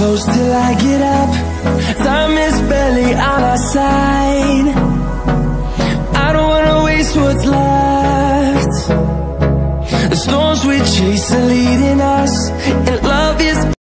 close till I get up. Time is barely on our side. I don't wanna waste what's left. The storms we chase are leading us, and love is